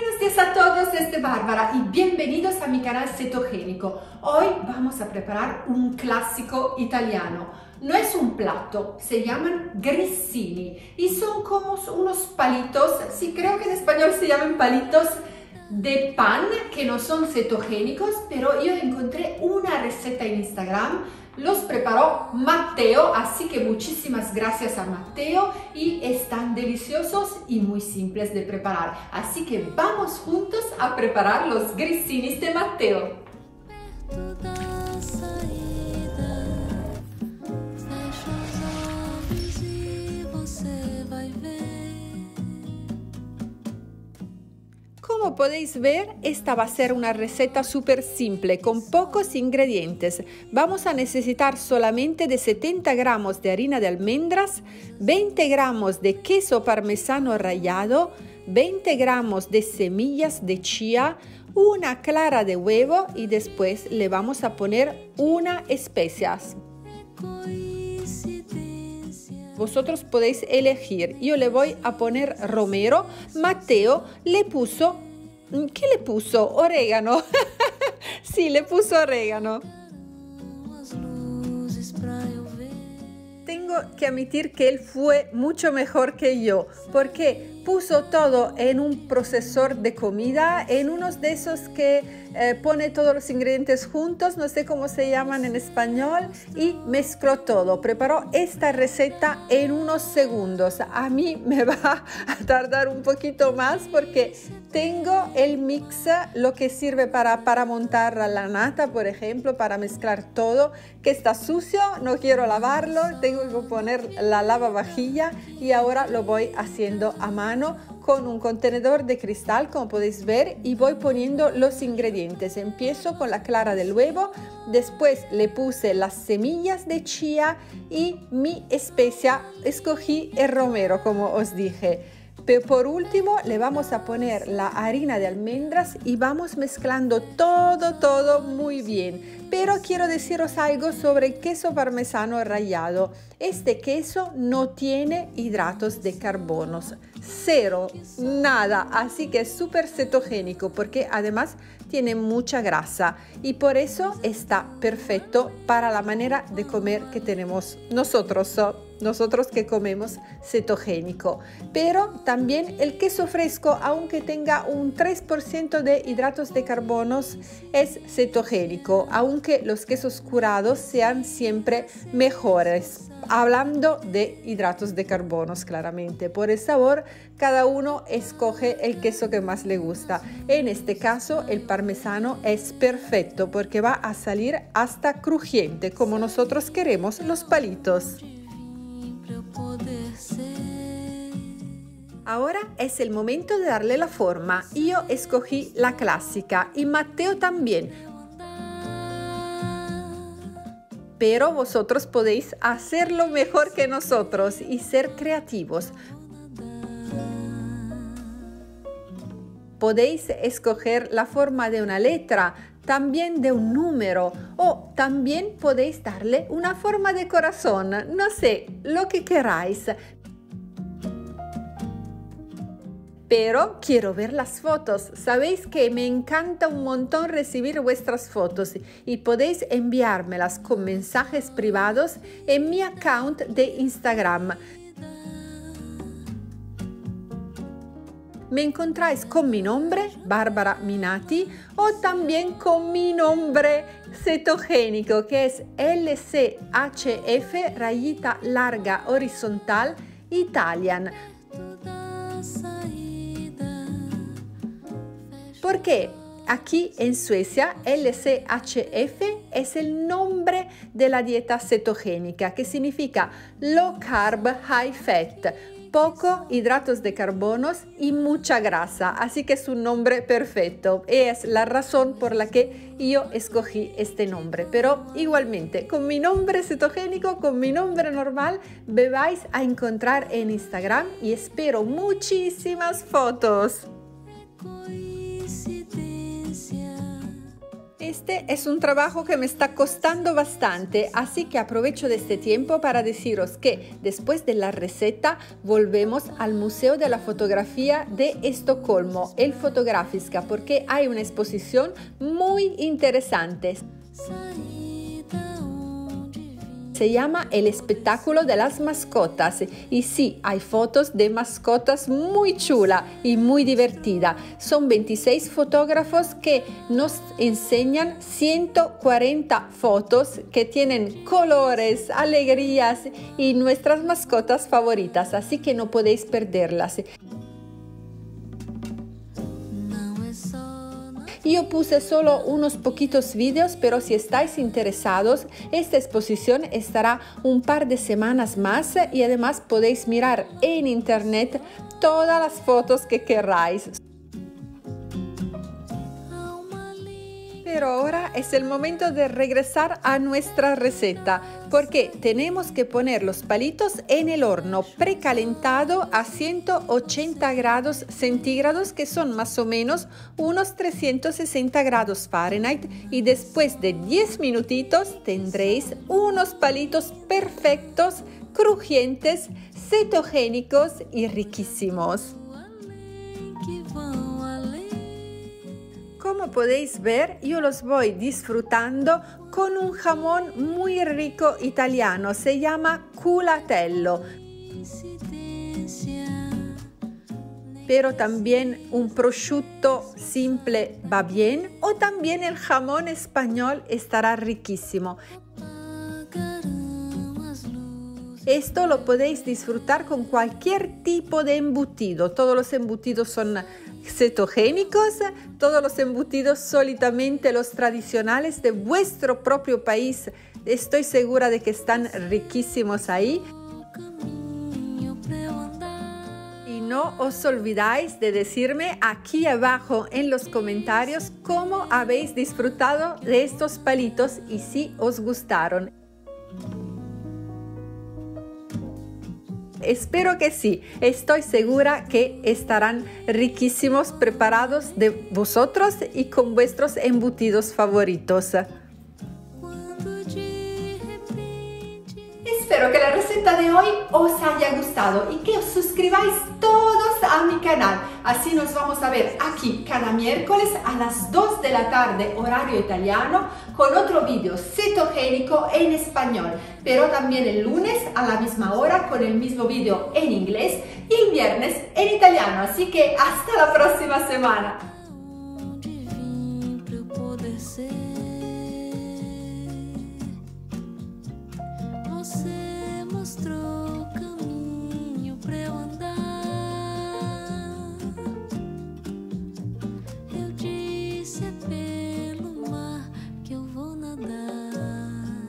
Buenos días a todos, desde Bárbara y bienvenidos a mi canal Cetogénico. Hoy vamos a preparar un clásico italiano. No es un plato, se llaman grissini y son como unos palitos, sí creo que en español se llaman palitos de pan que no son cetogénicos, pero yo encontré una receta en Instagram. Los preparó Matteo, así que muchísimas gracias a Matteo y están deliciosos y muy simples de preparar. Así que vamos juntos a preparar los grissini de Matteo. Como podéis ver, esta va a ser una receta súper simple, con pocos ingredientes. Vamos a necesitar solamente de 70 gramos de harina de almendras, 20 gramos de queso parmesano rallado, 20 gramos de semillas de chía, una clara de huevo y después le vamos a poner una especias. Vosotros podéis elegir, yo le voy a poner romero, Matteo le puso, ¿qué le puso? Orégano, sí, le puso orégano. Tengo que admitir que él fue mucho mejor que yo, porque puso todo en un procesador de comida, en unos de esos que pone todos los ingredientes juntos, no sé cómo se llaman en español, y mezcló todo. Preparó esta receta en unos segundos. A mí me va a tardar un poquito más porque tengo el mix, lo que sirve para montar la nata, por ejemplo, para mezclar todo, que está sucio, no quiero lavarlo, tengo que poner la lavavajilla y ahora lo voy haciendo a mano con un contenedor de cristal, como podéis ver, y voy poniendo los ingredientes. Empiezo con la clara del huevo, después le puse las semillas de chía y mi especia, escogí el romero, como os dije. Pero por último le vamos a poner la harina de almendras y vamos mezclando todo muy bien. Pero quiero deciros algo sobre el queso parmesano rallado. Este queso no tiene hidratos de carbono, cero, nada, así que es súper cetogénico porque además tiene mucha grasa y por eso está perfecto para la manera de comer que tenemos nosotros que comemos cetogénico. Pero también el queso fresco, aunque tenga un 3% de hidratos de carbono, es cetogénico, aunque los quesos curados sean siempre mejores. Hablando de hidratos de carbono, claramente. Por el sabor, cada uno escoge el queso que más le gusta. En este caso, el parmesano es perfecto porque va a salir hasta crujiente, como nosotros queremos los palitos. Ahora es el momento de darle la forma. Yo escogí la clásica y Matteo también. Pero vosotros podéis hacerlo mejor que nosotros y ser creativos. Podéis escoger la forma de una letra, también de un número, o también podéis darle una forma de corazón, no sé, lo que queráis. Pero quiero ver las fotos. Sabéis que me encanta un montón recibir vuestras fotos y podéis enviármelas con mensajes privados en mi account de Instagram. Me encontráis con mi nombre, Barbara Minati, o también con mi nombre cetogénico, que es LCHF rayita larga horizontal Italian. Porque aquí en Suecia LCHF es el nombre de la dieta cetogénica, que significa Low Carb High Fat, poco hidratos de carbono y mucha grasa, así que es un nombre perfecto y es la razón por la que yo escogí este nombre. Pero igualmente, con mi nombre cetogénico, con mi nombre normal, me vais a encontrar en Instagram y espero muchísimas fotos. Este es un trabajo que me está costando bastante, así que aprovecho de este tiempo para deciros que después de la receta volvemos al Museo de la Fotografía de Estocolmo, el Fotografiska, porque hay una exposición muy interesante. Se llama El espectáculo de las mascotas y sí, hay fotos de mascotas muy chula y muy divertida. Son 26 fotógrafos que nos enseñan 140 fotos que tienen colores, alegrías y nuestras mascotas favoritas, así que no podéis perderlas. Yo puse solo unos poquitos vídeos, pero si estáis interesados, esta exposición estará un par de semanas más y además podéis mirar en internet todas las fotos que queráis. Pero ahora es el momento de regresar a nuestra receta, porque tenemos que poner los palitos en el horno precalentado a 180 grados centígrados, que son más o menos unos 360 grados Fahrenheit, y después de 10 minutitos tendréis unos palitos perfectos, crujientes, cetogénicos y riquísimos. Como podéis ver, yo los voy disfrutando con un jamón muy rico italiano, se llama culatello. Pero también un prosciutto simple va bien, o también el jamón español estará riquísimo. Esto lo podéis disfrutar con cualquier tipo de embutido. Todos los embutidos son cetogénicos, todos los embutidos solitamente los tradicionales de vuestro propio país. Estoy segura de que están riquísimos ahí. Y no os olvidáis de decirme aquí abajo en los comentarios cómo habéis disfrutado de estos palitos y si os gustaron. Espero que sí, estoy segura que estarán riquísimos, preparados de vosotros y con vuestros embutidos favoritos. Espero que la receta de hoy os haya gustado y que os suscribáis todos a mi canal. Así nos vamos a ver aquí cada miércoles a las 2 de la tarde, horario italiano, con otro vídeo cetogénico en español. Pero también el lunes a la misma hora con el mismo vídeo en inglés y el viernes en italiano. Así que hasta la próxima semana. Você mostrou o caminho pra eu andar. Eu disse é pelo mar que eu vou nadar.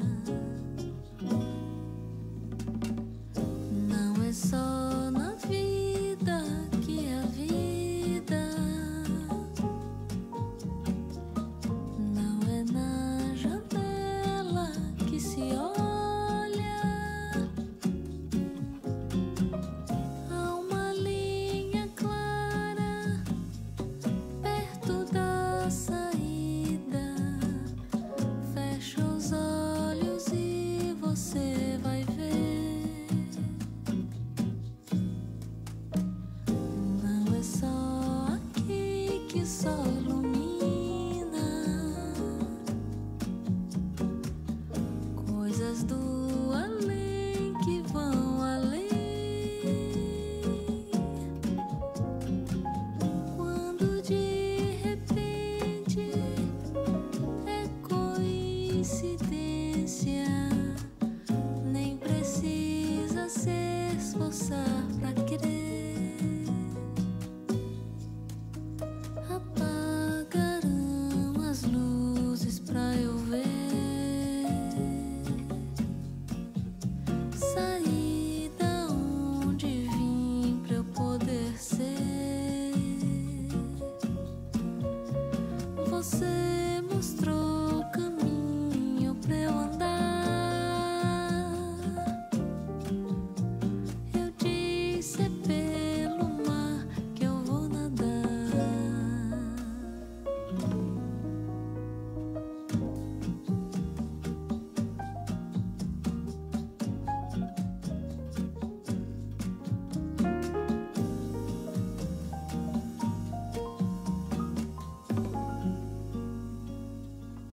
Não é só na vida que é a vida. Não é na janela que se olha. Nem precisa se esforçar pra querer.